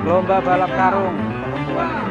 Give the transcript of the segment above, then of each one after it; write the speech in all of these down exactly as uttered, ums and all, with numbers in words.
Lomba balap karung perempuan.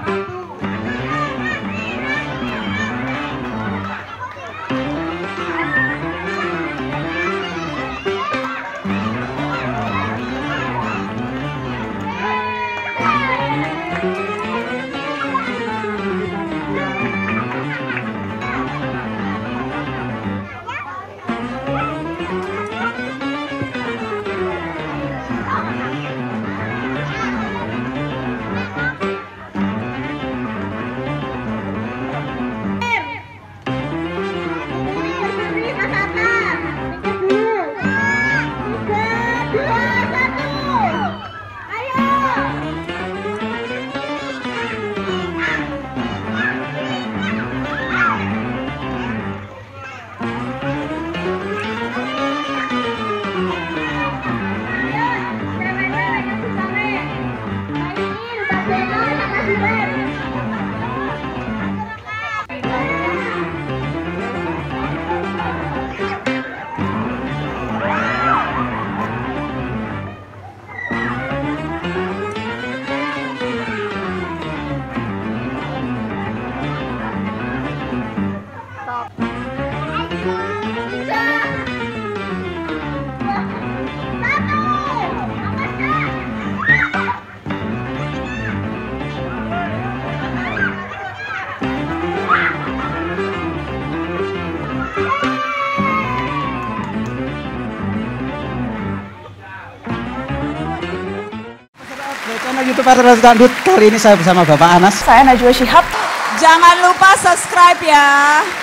Channel YouTube Artera Dangdut. Kali ini saya bersama Bapak Anas. Saya Najwa Shihab. Jangan lupa subscribe ya.